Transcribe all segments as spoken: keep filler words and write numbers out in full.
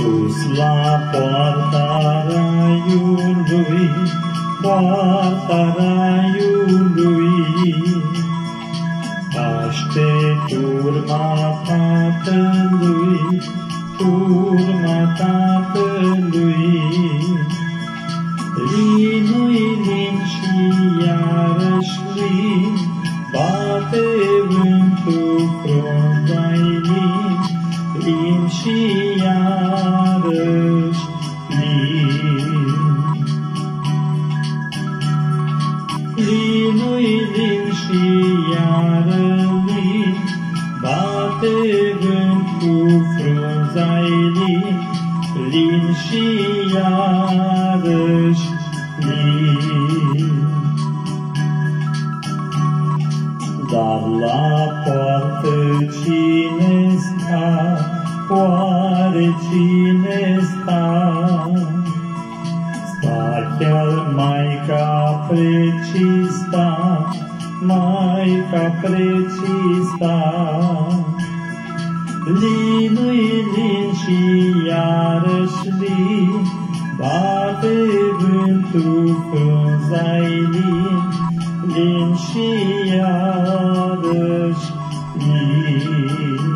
Sus la poarta raiului, poarta raiului, aștept turma Tatălui, turma Tatălui. Linui lin și iarăși lin, bate vântul frunza-i lin, lin și iarăși lin. Linui lin și iarăși lin, bate vântul frunza-i lin, lin și iarăși lin. Dar la poartă cine sta? Oare cine sta? Sta chiar Maica Precista, Maica Precista. Linui lin și iarăși lin, bate vântul frunza-i lin, lin și iarăși lin.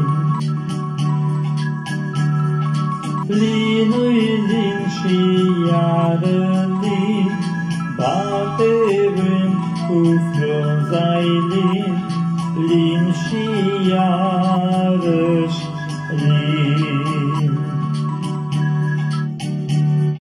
Linui lin și iarăși lin, bate vântul frunza-i lin, lin și iarăși lin.